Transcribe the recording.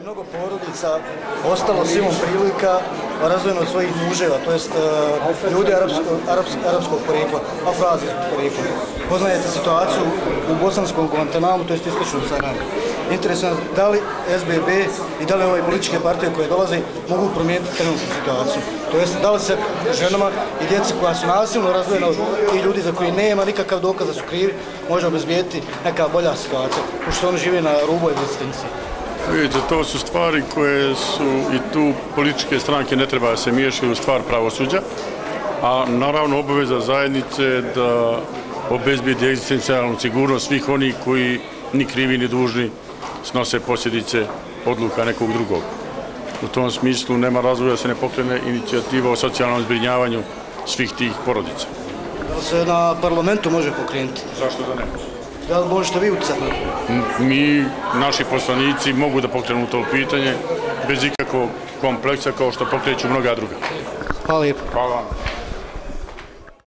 mnogo porodica ostalo silom prilika razdvojeno od svojih muževa, to jest ljudi arapskog porijekla, afroazijskog porijekla. Poznajete situaciju u bosanskom Guantanamu, to jest istočnom Sahari. Interesuje nas da li SBB i da li ove političke partije koje dolaze mogu promijeniti trenutnu situaciju. To jest da li se ženama i djeci koja su nasilno razdvojena i ljudi za koji nema nikakav dokaz da su krivi može obezbijediti neka bolja situacija, pošto oni žive na rubu egzistencije. Vidite, to su stvari koje su i tu političke stranke ne treba da se miješaju u stvar pravosuđa, a naravno obaveza zajednice da obezbijedi egzistencijalnu sigurnost svih onih koji ni krivi ni dužni snose posljedice odluka nekog drugog. U tom smislu nema razloga da se ne pokrene inicijativa o socijalnom zbrinjavanju svih tih porodica. Da li se na parlamentu može pokrenuti? Zašto da ne? Da li možete vi utjecati? Mi, naši poslanici, mogu da pokrenu to pitanje bez ikakvog kompleksa kao što pokreću mnoga druga. Hvala lijepo. Hvala vam.